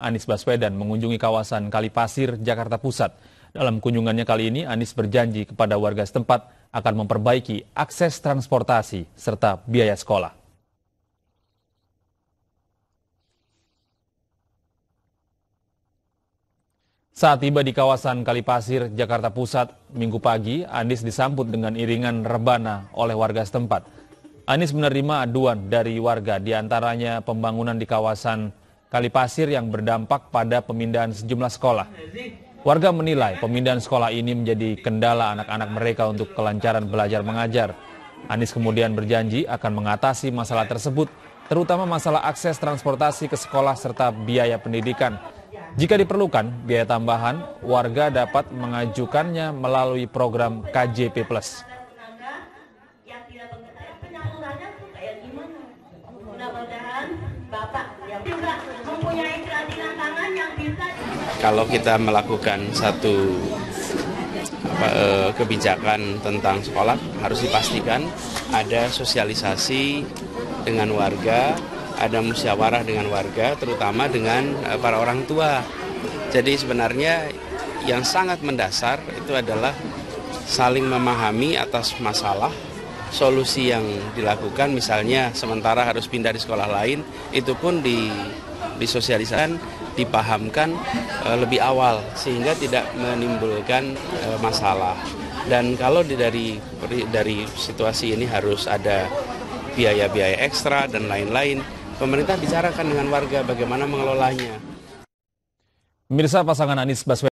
Anies Baswedan mengunjungi kawasan Kalipasir, Jakarta Pusat. Dalam kunjungannya kali ini, Anies berjanji kepada warga setempat akan memperbaiki akses transportasi serta biaya sekolah. Saat tiba di kawasan Kalipasir, Jakarta Pusat, Minggu pagi, Anies disambut dengan iringan rebana oleh warga setempat. Anies menerima aduan dari warga, diantaranya pembangunan di kawasan Kalipasir yang berdampak pada pemindahan sejumlah sekolah. Warga menilai pemindahan sekolah ini menjadi kendala anak-anak mereka untuk kelancaran belajar mengajar. Anies kemudian berjanji akan mengatasi masalah tersebut, terutama masalah akses transportasi ke sekolah serta biaya pendidikan. Jika diperlukan biaya tambahan, warga dapat mengajukannya melalui program KJP+. Kalau kita melakukan satu kebijakan tentang sekolah, harus dipastikan ada sosialisasi dengan warga, ada musyawarah dengan warga, terutama dengan para orang tua. Jadi sebenarnya yang sangat mendasar itu adalah saling memahami atas masalah, solusi yang dilakukan, misalnya sementara harus pindah di sekolah lain, itu pun disosialisasikan, dipahamkan lebih awal sehingga tidak menimbulkan masalah. Dan kalau dari situasi ini harus ada biaya-biaya ekstra dan lain-lain, pemerintah bicarakan dengan warga bagaimana mengelolanya. Pemirsa, pasangan Anies Baswedan